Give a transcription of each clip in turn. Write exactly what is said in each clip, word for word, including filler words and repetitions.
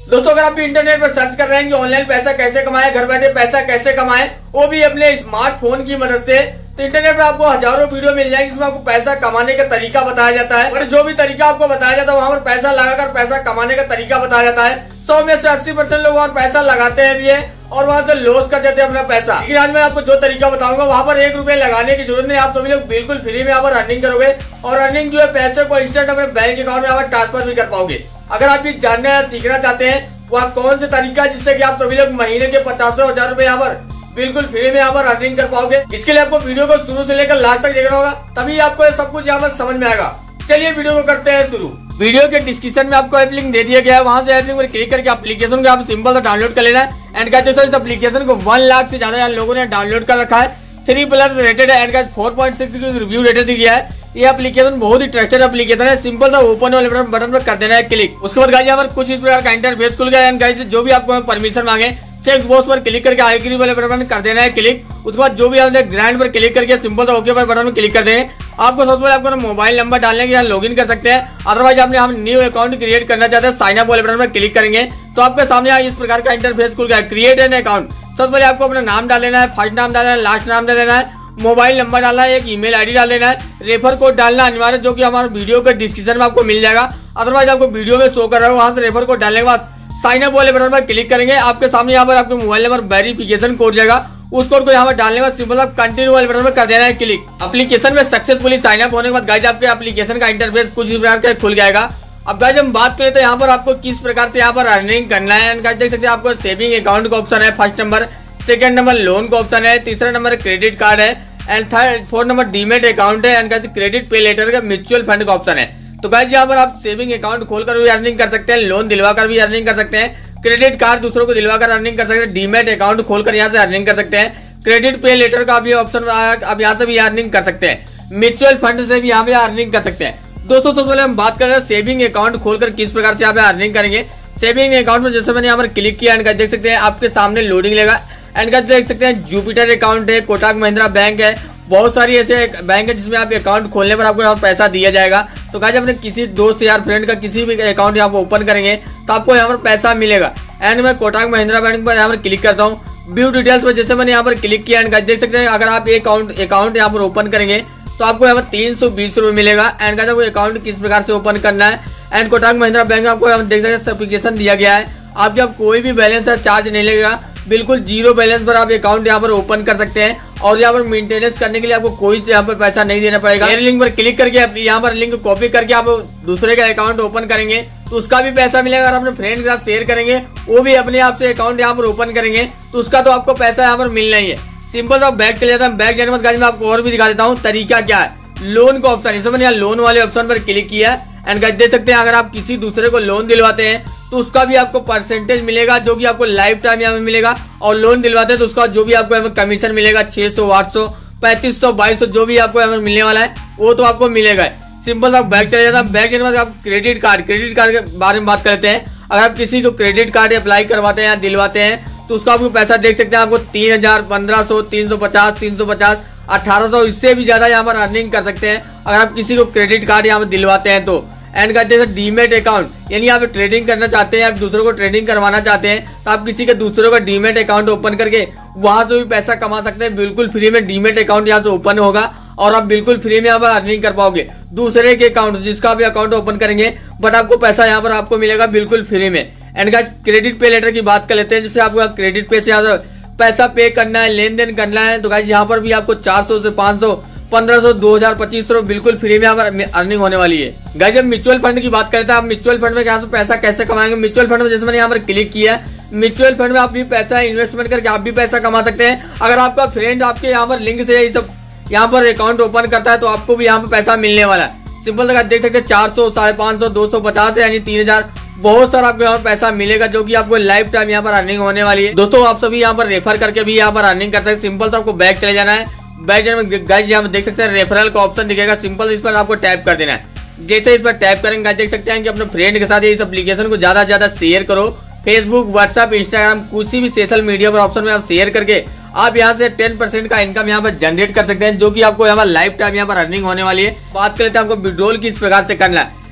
दोस्तों अगर आप भी इंटरनेट पर सर्च कर रहे हैं कि ऑनलाइन पैसा कैसे कमाएं, घर बैठे पैसा कैसे कमाएं, वो भी अपने स्मार्टफोन की मदद से, तो इंटरनेट पर आपको हजारों वीडियो मिल जाएंगे जिसमें आपको पैसा कमाने का तरीका बताया जाता है। और जो भी तरीका आपको बताया जाता है वहाँ पर पैसा लगाकर पैसा कमाने का तरीका बताया जाता है। सौ में से अस्सी परसेंट लोग वहाँ पैसा लगाते हैं भी है और वहाँ से लॉस कर देते हैं अपना पैसा। लेकिन आज मैं आपको जो तरीका बताऊंगा वहाँ पर एक रुपए लगाने की जरूरत नहीं, आप सभी लोग बिल्कुल फ्री में यहाँ पर अर्निंग करोगे और अर्निंग जो है पैसे को इंस्टेंट अपने बैंक अकाउंट में यहाँ पर ट्रांसफर भी कर पाओगे। अगर आप ये जानना या सीखना चाहते हैं वह कौन से तरीका है जिससे कि आप सभी लोग महीने के पचासों हजार रूपए यहाँ पर बिल्कुल फ्री में यहाँ पर अर्निंग कर पाओगे, इसके लिए आपको वीडियो को शुरू से लेकर लास्ट तक देखना होगा, तभी आपको ये सब कुछ यहाँ पर समझ में आएगा। चलिए वीडियो को करते हैं शुरू। वीडियो के डिस्क्रिप्शन में आपको ऐप लिंक दे दिया गया है, वहां से ऐप लिंक पर क्लिक करके एप्लीकेशन को आप सिंपल से डाउनलोड कर लेना है। एंड गाइस दोस्तों इस एप्लीकेशन को वन लाख से ज्यादा लोगों ने डाउनलोड कर रखा है, थ्री प्लस रेटेड है and guys four point six की रिव्यू रेटेड दी गया है। ये एप्लीकेशन बहुत ही ट्रस्टेड एप्लीकेशन है। सिंपल सा ओपन वाले बटन पर कर देना है क्लिक। उसके बाद गाइस यहाँ पर कुछ इस प्रकार का इंटरफेस खुल गया। एंड गाइस जो भी आपको परमिशन मांगे चेक बॉक्स पर क्लिक करके आइकन वाले बटन पर कर देना है क्लिक। उसके बाद जो भी आपने ग्रैंड पर क्लिक करके सिंपल सा ओके पर बटन पर क्लिक कर देंगे। आपको सबसे पहले आपको मोबाइल नंबर डालने के यहाँ लॉग इन कर सकते हैं, अदरवाइज आपने हम न्यू अकाउंट क्रिएट करना चाहते हैं साइन अप वाले बटन पर क्लिक करेंगे तो आपके सामने इस प्रकार का इंटरफेस खुल गया, क्रिएट एन अकाउंट। सबसे पहले आपको अपना नाम डाल देना है, फर्स्ट नाम डालना है, लास्ट नाम डाल देना है, मोबाइल नंबर डालना है, एक ईमेल आईडी डाल देना है, रेफर कोड डालना अनिवार्य जो कि हमारे वीडियो के डिस्क्रिप्शन में आपको मिल जाएगा, अदरवाइज आपको वीडियो में शो कर रहा है वहां से रेफर कोड डालने के बाद साइन अप वाले बटन पर क्लिक करेंगे। आपके सामने यहाँ पर आपके मोबाइल नंबर वेरिफिकेशन कोड जाएगा, उस कोड को यहाँ पर डालने के बाद सिंपल आप कंटिन्यू वाले बटन पर कर देना है क्लिक। एप्लीकेशन में सक्सेसफुली साइन अप होने के बाद गाइस आपके एप्लीकेशन का इंटरफेस कुछ इस प्रकार का खुल जाएगा। अब गाइस हम बात करें तो यहाँ पर आपको किस प्रकार से यहाँ पर अर्निंग करना है। एंड गाइस देख सकते हैं आपको सेविंग अकाउंट का ऑप्शन है first number, second number loan का ऑप्शन है, तीसरा नंबर क्रेडिट कार्ड है and third fourth number demat account है and guys credit pay later का म्यूचुअल फंड का ऑप्शन है। तो गाइस यहाँ पर आप सेविंग अकाउंट खोलकर भी अर्निंग कर सकते हैं, लोन दिलवाकर भी अर्निंग कर सकते हैं, क्रेडिट कार्ड दूसरों को दिलवाकर अर्निंग कर सकते हैं, डीमेट अकाउंट खोलकर यहाँ से अर्निंग कर सकते हैं, क्रेडिट पे लेटर का भी ऑप्शन आप यहाँ से भी अर्निंग कर सकते हैं, म्यूचुअल फंड से भी यहाँ पे अर्निंग कर सकते हैं। दोस्तों सबसे पहले हम बात कर रहे हैं सेविंग अकाउंट खोलकर किस प्रकार से यहाँ पे अर्निंग करेंगे। सेविंग अकाउंट में जैसे मैंने यहाँ पर क्लिक किया एंड देख सकते हैं आपके सामने लोडिंग लेगा एंड देख सकते हैं जुपिटर अकाउंट है, कोटक महिंद्रा बैंक है, बहुत सारी ऐसे बैंक है जिसमें आप अकाउंट खोलने पर आपको यहाँ पैसा दिया जाएगा। तो गाइस अपने किसी दोस्त यार फ्रेंड का किसी भी अकाउंट यहाँ पर ओपन करेंगे तो आपको यहाँ पर पैसा मिलेगा। एंड मैं कोटक महिंद्रा बैंक पर यहाँ पर क्लिक करता हूँ, व्यू डिटेल्स पर जैसे मैंने यहाँ पर क्लिक किया एंड देख सकते हैं अगर आप एक अकाउंट अकाउंट यहाँ पर ओपन करेंगे तो आपको यहाँ पर तीन सौ बीस रुपए मिलेगा। एंड गाइस आपको अकाउंट किस प्रकार से ओपन करना है एंड कोटक महिंद्रा बैंक में आपको यहाँ देख सकते हैं एप्लीकेशन दिया गया है, आपके आप कोई भी बैलेंस है चार्ज नहीं लगेगा, बिल्कुल जीरो बैलेंस पर आप अकाउंट यहाँ पर ओपन कर सकते हैं और यहाँ पर मेंटेनेंस करने के लिए आपको कोई यहाँ पर पैसा नहीं देना पड़ेगा। लिंक पर क्लिक करके यहाँ पर लिंक कॉपी करके आप दूसरे का अकाउंट ओपन करेंगे तो उसका भी पैसा मिलेगा। अगर अपने फ्रेंड के साथ शेयर करेंगे वो भी अपने आप से अकाउंट यहाँ पर ओपन करेंगे तो उसका तो आपको पैसा यहाँ पर मिलना ही है। सिंपल सा बैक चले जाता है, बैक जाने के बाद मैं आपको और भी दिखा देता हूँ तरीका क्या है। लोन का ऑप्शन है, मैंने यहाँ लोन वाले ऑप्शन पर क्लिक किया है एंड गाइस देख सकते हैं अगर आप किसी दूसरे को लोन दिलवाते हैं तो उसका भी आपको परसेंटेज मिलेगा जो कि आपको लाइफ टाइम यहाँ में मिलेगा, और लोन दिलवाते हैं तो उसका जो भी आपको यहाँ कमीशन मिलेगा छह सौ आठ सौ पैंतीस सौ बाईस सौ जो भी आपको यहाँ मिलने वाला है वो तो आपको मिलेगा। सिंपल आप बैक चले जाता है, बैक जाने के बाद आप क्रेडिट कार्ड क्रेडिट कार्ड के बारे में बात करते हैं। अगर आप किसी को क्रेडिट कार्ड अप्लाई करवाते हैं या दिलवाते हैं तो उसका आपको पैसा देख सकते हैं आपको तीन हजार पंद्रह सौ तीन सौ पचास तीन सौ पचास अठारह सौ इससे भी ज्यादा यहाँ पर अर्निंग कर सकते हैं अगर आप किसी को क्रेडिट कार्ड यहाँ पर दिलवाते हैं तो। एंड कहते हैं डीमेट अकाउंट, यानी आप ट्रेडिंग करना चाहते हैं, आप दूसरों को ट्रेडिंग करवाना चाहते हैं तो आप किसी के दूसरों का डीमेट अकाउंट ओपन करके वहां से भी पैसा कमा सकते हैं। बिल्कुल फ्री में डीमेट अकाउंट यहाँ से ओपन होगा और आप बिल्कुल फ्री में यहाँ पर अर्निंग कर पाओगे। दूसरे के अकाउंट जिसका भी अकाउंट ओपन करेंगे बट आपको पैसा यहाँ पर आपको मिलेगा बिल्कुल फ्री में। And guys credit pay later की बात कर लेते हैं, जिससे आपको क्रेडिट पे से यहाँ पैसा पे करना है, लेन देन करना है तो गाइस यहाँ पर भी आपको चार सौ से पांच सौ पंद्रह सौ दो हजार पच्चीस सौ बिल्कुल फ्री में यहाँ पर अर्निंग होने वाली है। गाइस जब म्यूचुअल फंड की बात करते हैं, आप म्यूचुअल फंड में यहाँ से पैसा कैसे कमाएंगे। म्यूचुअल फंड में जैसे मैंने यहाँ पर क्लिक किया, म्यूचुअल फंड में आप भी पैसा इन्वेस्टमेंट करके आप भी पैसा कमा सकते हैं। अगर आपका फ्रेंड आपके यहाँ पर लिंक से ये सब यहाँ पर अकाउंट ओपन करता है तो आपको भी यहाँ पर पैसा मिलने वाला है। सिंपल से देख सकते हैं चार सौ साढ़े पांच सौ दो सौ पचास यानी तीन हजार बहुत सारा आपको यहाँ पर पैसा मिलेगा जो कि आपको लाइफ टाइम यहाँ पर अर्निंग होने वाली है। दोस्तों आप सभी यहाँ पर रेफर करके भी यहाँ पर अर्निंग कर सकते हैं। सिंपल तो आपको बैक चले जाना है, बैक जाने में गाइस यहाँ पर देख सकते हैं रेफरल का ऑप्शन दिखेगा, सिंपल इस पर आपको टैप कर देना है। जैसे इस पर टैप करेंगे देख सकते हैं कि अपने फ्रेंड के साथ इस एप्लीकेशन को ज्यादा से ज्यादा शेयर करो। फेसबुक, व्हाट्सएप, इंस्टाग्राम किसी भी सोशल मीडिया पर ऑप्शन में आप शेयर करके आप यहाँ से टेन परसेंट का इनकम यहाँ पर जनरेट कर सकते हैं जो कि आपको यहाँ पर लाइफ टाइम यहाँ पर अर्निंग होने वाली है। बात कर लेते हैं आपको विड्रॉल किस प्रकार से करना है।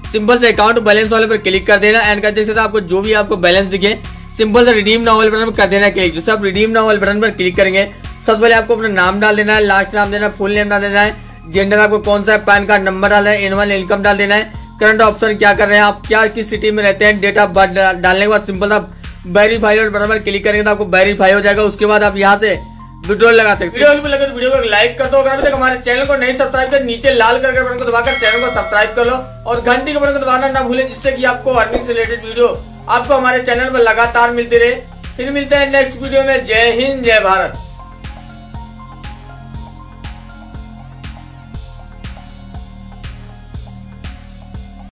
सिंपल से अकाउंट बैलेंस वाले पर क्लिक कर देना एंड कर देख सकते आपको जो भी आपको बैलेंस दिखे सिंपल से रिडीम नाउ वाले बटन पर कर देना क्लिक। जैसे आप रिडीम नाउ वाले बटन पर क्लिक करेंगे सबसे पहले आपको अपना नाम डाल देना है, लास्ट नाम देना है, फुल नेम डाल देना है, जेंडर आपको कौन सा है, पैन कार्ड नंबर डालना है, एनुअल इनकम डाल देना है, करंट ऑप्शन क्या कर रहे हैं आप, क्या किस सिटी में रहते हैं, डेट ऑफ बर्थ डालने के बाद सिंपल आप वेरीफाई और बटन पर क्लिक करेंगे तो आपको वेरीफाई हो जाएगा। उसके बाद आप यहाँ से विड्रॉल लगा सकते हैं। वीडियो लगे तो वीडियो को लाइक कर दो। अगर अभी तक हमारे चैनल को नहीं सब्सक्राइब कर नीचे लाल कलर के बटन को दबाकर चैनल को सब्सक्राइब कर लो और घंटी के बटन को दबाना ना भूलें जिससे कि आपको अर्निंग से रिलेटेड वीडियो आपको हमारे चैनल पर लगातार मिलती रहे। फिर मिलते हैं नेक्स्ट वीडियो में। जय हिंद जय भारत।